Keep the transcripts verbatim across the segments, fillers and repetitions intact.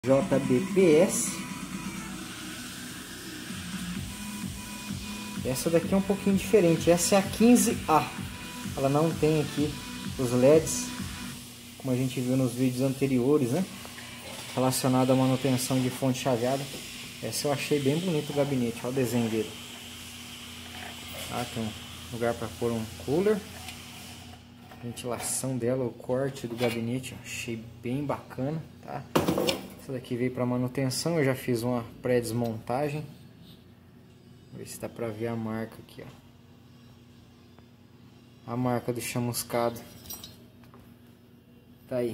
J B P S. Essa daqui é um pouquinho diferente. Essa é a quinze A. Ela não tem aqui os L E Ds, como a gente viu nos vídeos anteriores, né? Relacionado à manutenção de fonte chaveada. Essa eu achei bem bonito o gabinete. Olha o desenho dele. Ah, tem um lugar para pôr um cooler. Ventilação dela, o corte do gabinete, achei bem bacana, tá? Essa daqui veio para manutenção, eu já fiz uma pré-desmontagem. Ver se dá para ver a marca aqui, ó. A marca do chamuscado. Tá aí.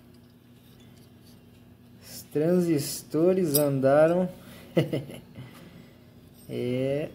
Os transistores andaram. É.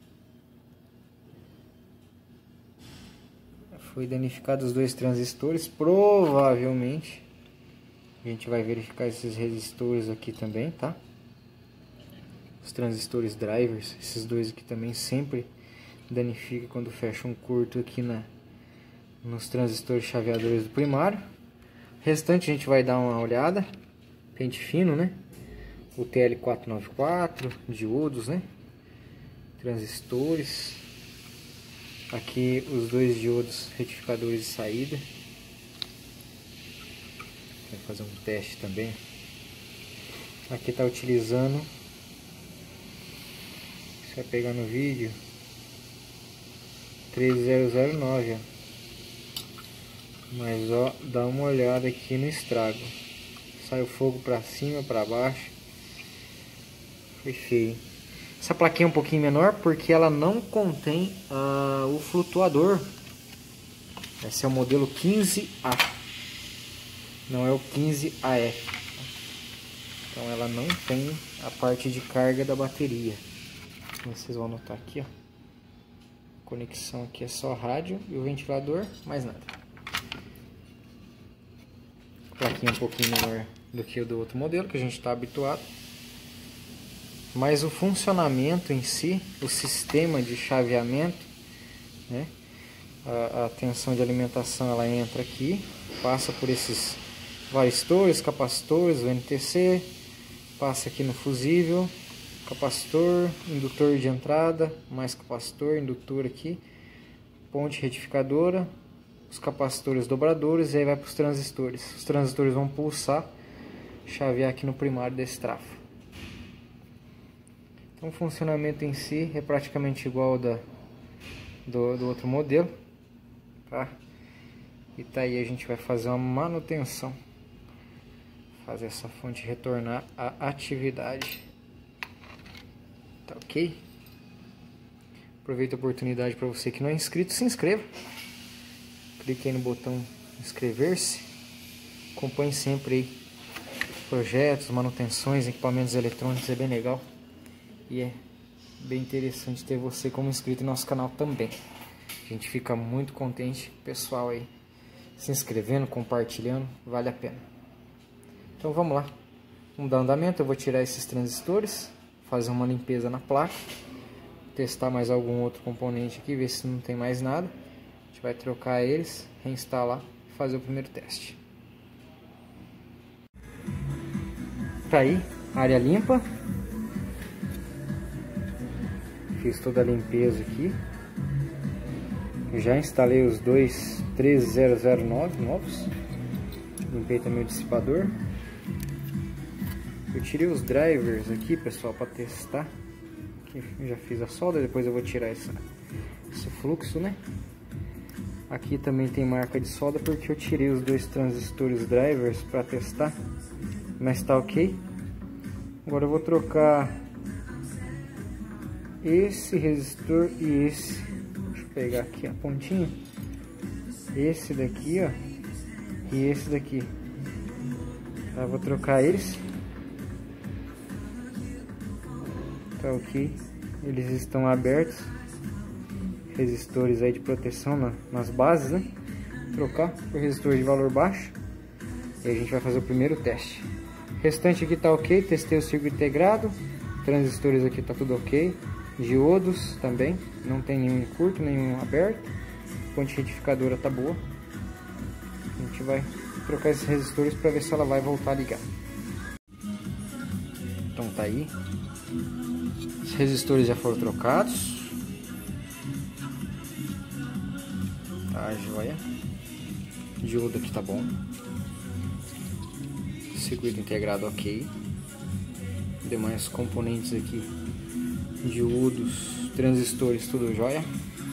Foi danificado os dois transistores, provavelmente. A gente vai verificar esses resistores aqui também, tá? Os transistores drivers, esses dois aqui também sempre danifica quando fecha um curto aqui na, nos transistores chaveadores do primário. O restante a gente vai dar uma olhada. Pente fino, né? O T L quatrocentos e noventa e quatro, diodos, né? Transistores. Aqui os dois diodos retificadores de saída. Vou fazer um teste também. Aqui está utilizando, você vai pegar no vídeo, três zero zero nove, ó. Mas ó, dá uma olhada aqui no estrago. Saiu fogo para cima, para baixo. Foi feio. Essa plaquinha é um pouquinho menor porque ela não contém uh, o flutuador. Esse é o modelo quinze A, não é o quinze A F. Então ela não tem a parte de carga da bateria. Vocês vão notar aqui, ó. A conexão aqui é só rádio e o ventilador, mais nada. Plaquinha um pouquinho menor do que o do outro modelo que a gente está habituado. Mas o funcionamento em si, o sistema de chaveamento, né? A, a tensão de alimentação ela entra aqui, passa por esses varistores, capacitores, o N T C, passa aqui no fusível, capacitor, indutor de entrada, mais capacitor, indutor aqui, ponte retificadora, os capacitores dobradores e aí vai para os transistores. Os transistores vão pulsar, chavear aqui no primário desse trafo. Então, o funcionamento em si é praticamente igual ao da, do, do outro modelo, tá? E tá aí, a gente vai fazer uma manutenção, fazer essa fonte retornar à atividade, tá ok? Aproveito a oportunidade para você que não é inscrito, se inscreva, clique aí no botão inscrever-se, acompanhe sempre aí projetos, manutenções, equipamentos eletrônicos, é bem legal. E é bem interessante ter você como inscrito no nosso canal também. A gente fica muito contente, pessoal aí se inscrevendo, compartilhando, vale a pena. Então vamos lá, vamos dar andamento. Eu vou tirar esses transistores, fazer uma limpeza na placa, testar mais algum outro componente aqui, ver se não tem mais nada. A gente vai trocar eles, reinstalar e fazer o primeiro teste. Tá aí, área limpa. Fiz toda a limpeza aqui. Já instalei os dois três zero zero nove novos. Limpei também o dissipador. Eu tirei os drivers aqui, pessoal, para testar. Aqui eu já fiz a solda, depois eu vou tirar essa, esse fluxo, né? Aqui também tem marca de solda porque eu tirei os dois transistores drivers para testar. Mas tá ok. Agora eu vou trocar esse resistor e esse. Deixa eu pegar aqui a pontinha. Esse daqui, ó, e esse daqui. Tá, vou trocar eles. Tá ok. Eles estão abertos. Resistores aí de proteção na, nas bases, né? Trocar por resistor de valor baixo. E a gente vai fazer o primeiro teste. O restante aqui tá ok. Testei o circuito integrado. Transistores aqui tá tudo ok. Diodos também, não tem nenhum curto, nenhum aberto. Ponte retificadora tá boa. A gente vai trocar esses resistores para ver se ela vai voltar a ligar. Então tá aí. Os resistores já foram trocados. Tá, joia. O diodo aqui tá bom. Circuito integrado ok. Demais componentes aqui, diodos, transistores, tudo jóia.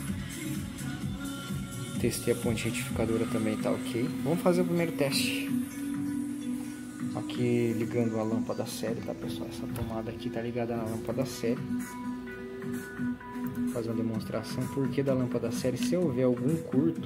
Testei a ponte retificadora também, tá ok. Vamos fazer o primeiro teste. Aqui ligando a lâmpada série, tá pessoal? Essa tomada aqui tá ligada na lâmpada série. Vou fazer uma demonstração porque da lâmpada série, se houver algum curto,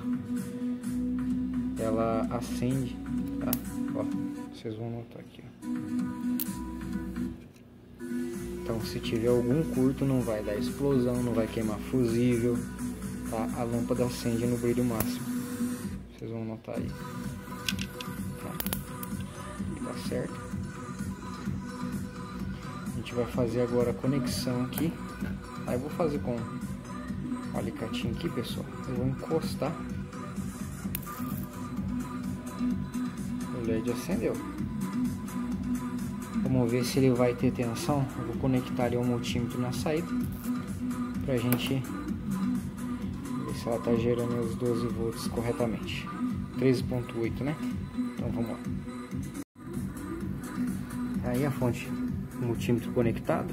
ela acende, tá? Ó, vocês vão notar aqui, ó. Então, se tiver algum curto, não vai dar explosão, não vai queimar fusível, tá? A lâmpada acende no brilho máximo. Vocês vão notar aí. Tá, tá certo. A gente vai fazer agora a conexão aqui. Aí eu vou fazer com o alicatinho aqui, pessoal. Eu vou encostar. O L E D acendeu. Vamos ver se ele vai ter tensão. Eu vou conectar ali um multímetro na saída pra gente ver se ela tá gerando os doze volts corretamente. treze ponto oito, né? Então vamos lá. Aí a fonte, o multímetro conectado.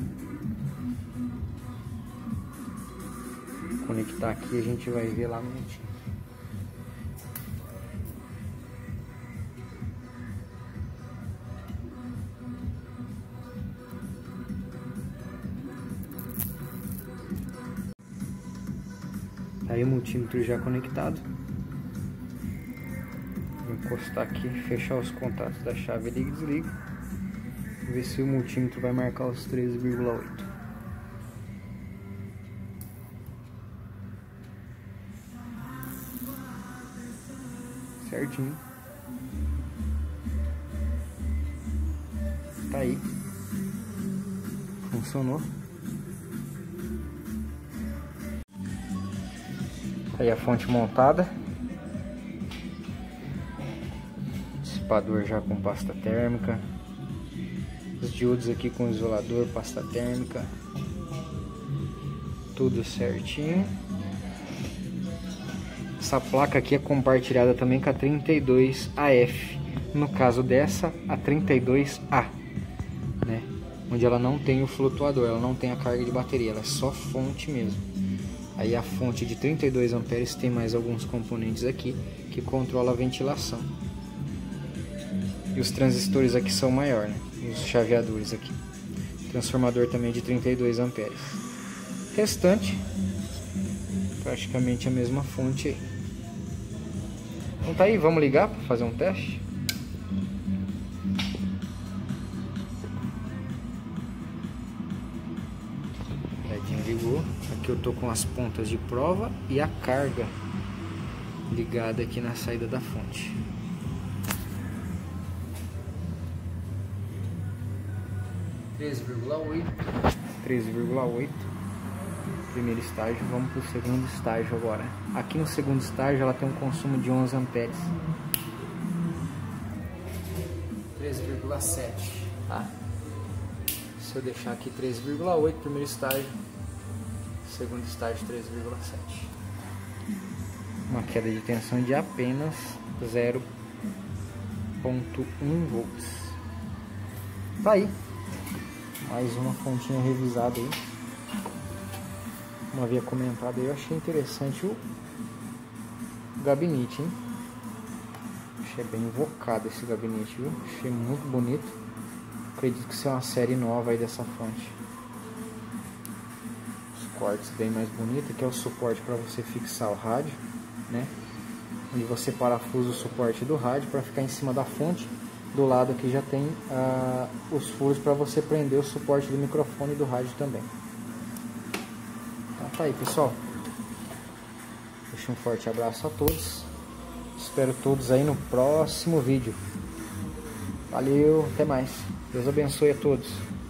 Vou conectar aqui e a gente vai ver lá no multímetro. Aí o multímetro já conectado. Vou encostar aqui, fechar os contatos da chave liga e desliga. Ver se o multímetro vai marcar os treze vírgula oito. Certinho. Tá aí. Funcionou. Aí a fonte montada, dissipador já com pasta térmica, os diodos aqui com isolador, pasta térmica, tudo certinho. Essa placa aqui é compartilhada também com a trinta e dois A F, no caso dessa a trinta e dois A, né? Onde ela não tem o flutuador, ela não tem a carga de bateria, ela é só fonte mesmo. Aí a fonte de trinta e dois amperes tem mais alguns componentes aqui que controla a ventilação. E os transistores aqui são maiores, né? Os chaveadores aqui. Transformador também de trinta e dois amperes. Restante, praticamente a mesma fonte aí. Então tá aí, vamos ligar para fazer um teste. Ligou. Aqui eu tô com as pontas de prova e a carga ligada aqui na saída da fonte. treze vírgula oito. treze vírgula oito. Primeiro estágio, vamos para o segundo estágio agora. Aqui no segundo estágio ela tem um consumo de onze amperes. treze vírgula sete, tá? Se eu deixar aqui treze vírgula oito, primeiro estágio, segundo estágio treze vírgula sete. Uma queda de tensão de apenas zero ponto um volts. Tá aí. Mais uma fontinha revisada aí. Como havia comentado aí, eu achei interessante o gabinete, hein? Achei bem invocado esse gabinete, viu? Achei muito bonito. Acredito que isso é uma série nova aí dessa fonte. Os cortes bem mais bonitos, que é o suporte para você fixar o rádio, né? Onde você parafusa o suporte do rádio para ficar em cima da fonte. Do lado aqui já tem ah, os furos para você prender o suporte do microfone e do rádio também. Então tá aí, pessoal. Deixo um forte abraço a todos. Espero todos aí no próximo vídeo. Valeu, até mais. Deus abençoe a todos.